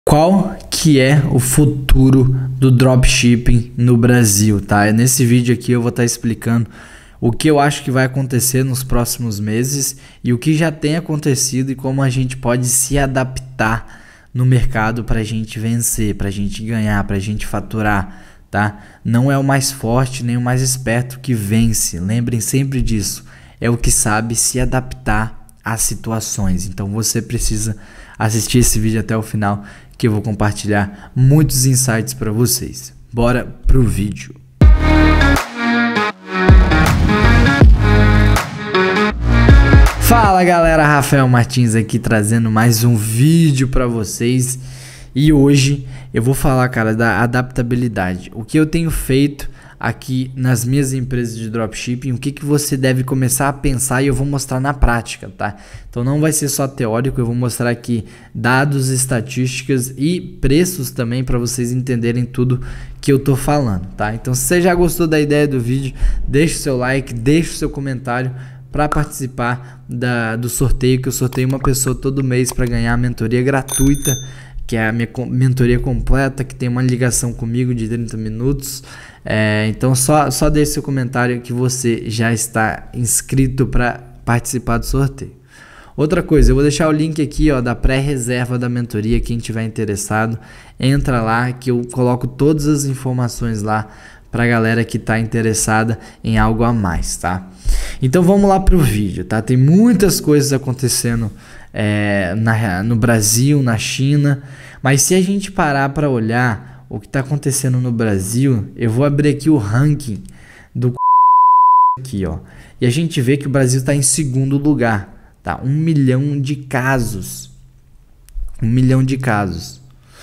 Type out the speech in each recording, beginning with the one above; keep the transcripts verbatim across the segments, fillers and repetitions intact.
Qual que é o futuro do dropshipping no Brasil, tá? Nesse vídeo aqui eu vou estar explicando o que eu acho que vai acontecer nos próximos meses e o que já tem acontecido e como a gente pode se adaptar no mercado para a gente vencer, para a gente ganhar, para a gente faturar, tá? Não é o mais forte nem o mais esperto que vence, lembrem sempre disso, é o que sabe se adaptar às situações. Então você precisa assistir esse vídeo até o final, que eu vou compartilhar muitos insights para vocês. Bora pro vídeo. Fala galera, Rafael Martins aqui trazendo mais um vídeo para vocês. E hoje eu vou falar, cara, da adaptabilidade. O que eu tenho feito aqui nas minhas empresas de dropshipping, o que, que você deve começar a pensar e eu vou mostrar na prática, tá? Então não vai ser só teórico, eu vou mostrar aqui dados, estatísticas e preços também para vocês entenderem tudo que eu tô falando, tá? Então se você já gostou da ideia do vídeo, deixa o seu like, deixa o seu comentário para participar da, do sorteio, que eu sorteio uma pessoa todo mês para ganhar a mentoria gratuita, que é a minha mentoria completa, que tem uma ligação comigo de trinta minutos. É, então só, só deixe seu comentário que você já está inscrito para participar do sorteio. Outra coisa, eu vou deixar o link aqui, ó, da pré-reserva da mentoria. Quem tiver interessado, entra lá que eu coloco todas as informações lá para a galera que está interessada em algo a mais, tá? Então vamos lá para o vídeo, tá? Tem muitas coisas acontecendo é, na, no Brasil, na China, mas se a gente parar para olhar o que está acontecendo no Brasil, eu vou abrir aqui o ranking do aqui, ó, e a gente vê que o Brasil está em segundo lugar, tá? Um milhão de casos, um milhão de casos.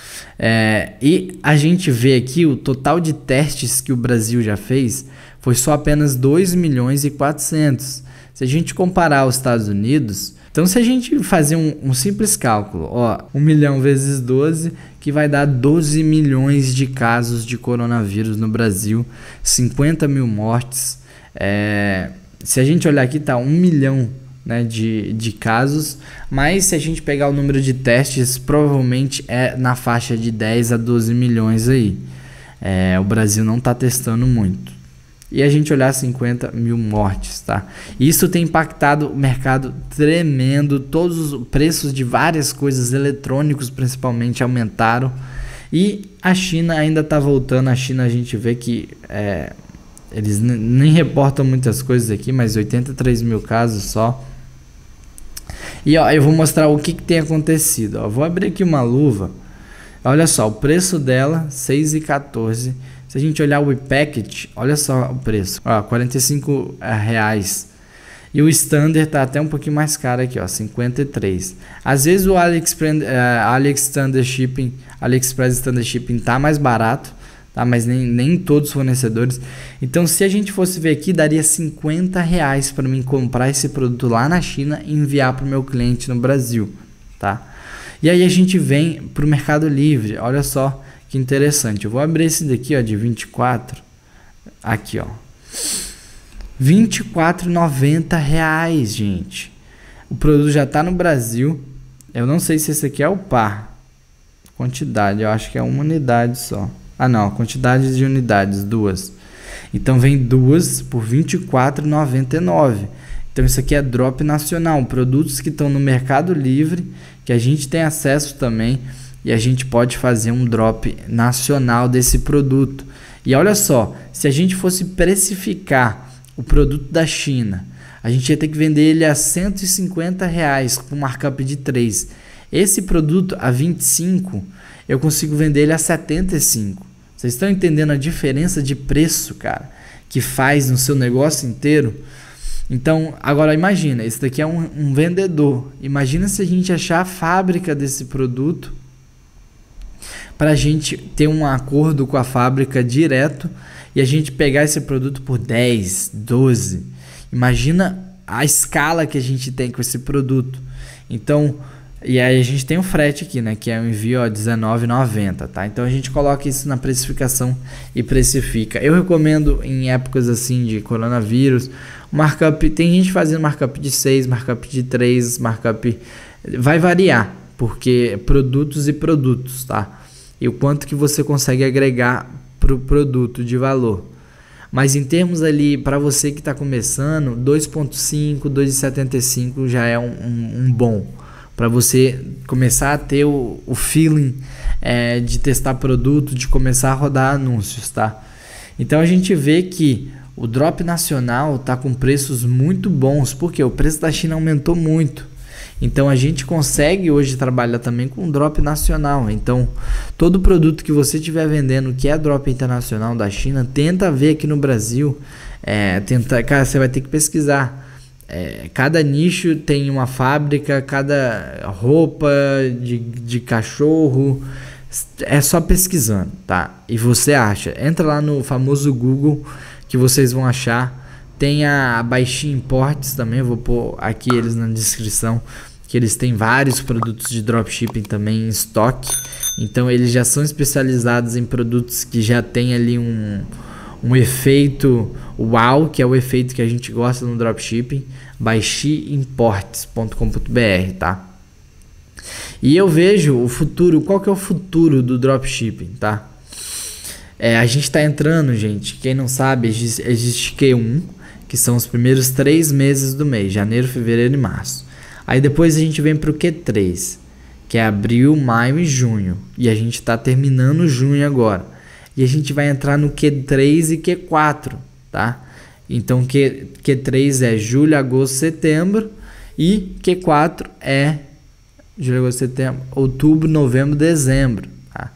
É, e a gente vê aqui o total de testes que o Brasil já fez foi só apenas dois milhões e quatrocentos. Se a gente comparar os Estados Unidos, então se a gente fazer um, um simples cálculo, ó, um milhão vezes doze, que vai dar doze milhões de casos de coronavírus no Brasil, cinquenta mil mortes. É, se a gente olhar aqui, tá um milhão, né, de, de casos, mas se a gente pegar o número de testes, provavelmente é na faixa de dez a doze milhões aí. É, o Brasil não está testando muito. E a gente olhar cinquenta mil mortes, tá? Isso tem impactado o mercado tremendo, todos os preços de várias coisas, eletrônicos principalmente, aumentaram. E a China ainda está voltando. A China a gente vê que é, eles nem reportam muitas coisas aqui, mas oitenta e três mil casos só. E ó, eu vou mostrar o que, que tem acontecido. Ó, vou abrir aqui uma luva. Olha só, o preço dela, seis e quatorze. Se a gente olhar o e-packet, olha só o preço, ó, quarenta e cinco reais. E o standard tá até um pouquinho mais caro aqui, ó, cinquenta e três. Às vezes o AliExpress, uh, AliExpress Standard Shipping, AliExpress Standard Shipping tá mais barato, tá? Mas nem, nem todos os fornecedores. Então se a gente fosse ver aqui, daria cinquenta reais para mim comprar esse produto lá na China e enviar para o meu cliente no Brasil, tá? E aí a gente vem para o Mercado Livre, olha só que interessante. Eu vou abrir esse daqui, ó, de vinte e quatro, aqui, ó, vinte e quatro e noventa reais, gente. O produto já está no Brasil. Eu não sei se esse aqui é o par, quantidade, eu acho que é uma unidade só. Ah não, quantidade de unidades, duas. Então vem duas por vinte e quatro e noventa e nove. Então isso aqui é drop nacional, produtos que estão no Mercado Livre, que a gente tem acesso também, e a gente pode fazer um drop nacional desse produto. E olha só, se a gente fosse precificar o produto da China, a gente ia ter que vender ele a cento e cinquenta reais com markup de três. Esse produto a vinte e cinco, eu consigo vender ele a setenta e cinco. Vocês estão entendendo a diferença de preço, cara, que faz no seu negócio inteiro? Então, agora imagina, esse daqui é um, um vendedor. Imagina se a gente achar a fábrica desse produto, para a gente ter um acordo com a fábrica direto e a gente pegar esse produto por dez, doze. Imagina a escala que a gente tem com esse produto. Então, e aí a gente tem o frete aqui, né, que é o envio dezenove reais e noventa centavos, tá? Então a gente coloca isso na precificação e precifica. Eu recomendo em épocas assim de coronavírus, markup, tem gente fazendo markup de seis, markup de três, markup vai variar. porque produtos e produtos, tá? E o quanto que você consegue agregar para o produto de valor. Mas em termos ali, para você que está começando, dois ponto cinco, dois vírgula setenta e cinco já é um, um, um bom. Para você começar a ter o, o feeling é, de testar produto, de começar a rodar anúncios, tá? Então a gente vê que o drop nacional está com preços muito bons, porque o preço da China aumentou muito. Então a gente consegue hoje trabalhar também com drop nacional. Então todo produto que você estiver vendendo que é drop internacional da China, tenta ver aqui no Brasil. É, tenta, cara, você vai ter que pesquisar. É, cada nicho tem uma fábrica, cada roupa de, de cachorro. É só pesquisando, tá? E você acha. Entra lá no famoso Google que vocês vão achar. Tem a Baixinho Imports também, eu vou pôr aqui eles na descrição, que eles têm vários produtos de dropshipping também em estoque. Então eles já são especializados em produtos que já tem ali um, um efeito uau, que é o efeito que a gente gosta no dropshipping. baixi imports ponto com ponto br, tá? E eu vejo o futuro, qual que é o futuro do dropshipping, tá? É, a gente está entrando, gente, quem não sabe, existe, existe Q um, que são os primeiros três meses do mês, janeiro, fevereiro e março. Aí depois a gente vem para o Q três, que é abril, maio e junho. E a gente está terminando junho agora. E a gente vai entrar no Q três e Q quatro, tá? Então Q, Q três é julho, agosto, setembro. E Q quatro é julho, agosto, setembro, outubro, novembro, dezembro. Tá?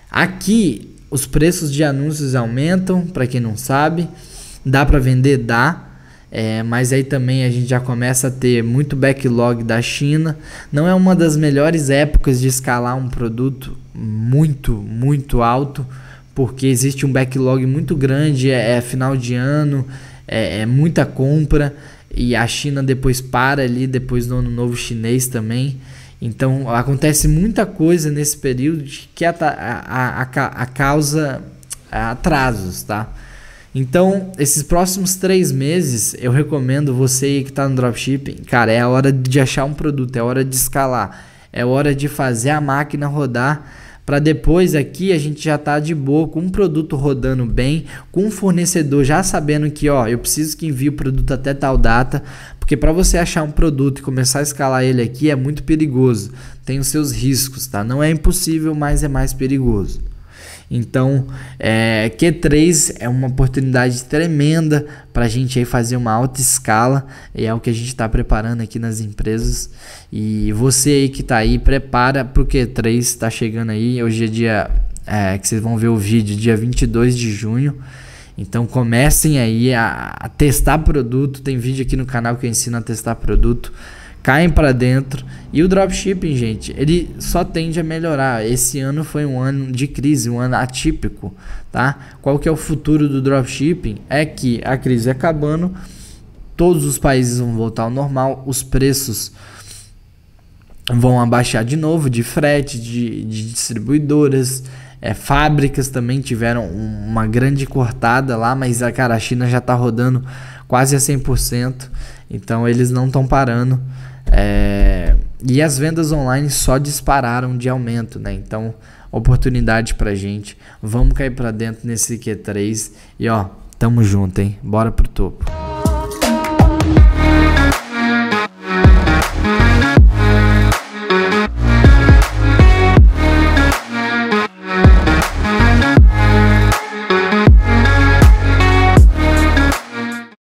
Aqui os preços de anúncios aumentam, para quem não sabe. Dá para vender? Dá. É, mas aí também a gente já começa a ter muito backlog da China. Não é uma das melhores épocas de escalar um produto muito, muito alto, porque existe um backlog muito grande, é, é final de ano, é, é muita compra, e a China depois para ali, depois do ano novo chinês também. Então acontece muita coisa nesse período que a, a, a, a causa atrasos, tá? Então, esses próximos três meses, eu recomendo você que está no dropshipping, cara, é a hora de achar um produto, é a hora de escalar, é a hora de fazer a máquina rodar, para depois aqui a gente já tá de boa, com um produto rodando bem, com um fornecedor já sabendo que, ó, eu preciso que envie o produto até tal data, porque para você achar um produto e começar a escalar ele aqui é muito perigoso, tem os seus riscos, tá? Não é impossível, mas é mais perigoso. Então, é, Q três é uma oportunidade tremenda para a gente aí fazer uma alta escala, e é o que a gente está preparando aqui nas empresas. E você aí que está aí, prepara para o Q três, está chegando aí. Hoje é dia, é, que vocês vão ver o vídeo, dia vinte e dois de junho. Então comecem aí a, a testar produto, tem vídeo aqui no canal que eu ensino a testar produto. Caem para dentro. E o dropshipping, gente, ele só tende a melhorar. Esse ano foi um ano de crise, um ano atípico, tá? Qual que é o futuro do dropshipping? É que a crise acabando, todos os países vão voltar ao normal, os preços vão abaixar de novo, de frete, de, de distribuidoras, é, fábricas também tiveram uma grande cortada lá, mas a, cara, a China já está rodando quase a cem por cento, então eles não estão parando. É, e as vendas online só dispararam de aumento, né? Então, oportunidade pra gente. Vamos cair pra dentro nesse Q três e ó, tamo junto, hein? Bora pro topo.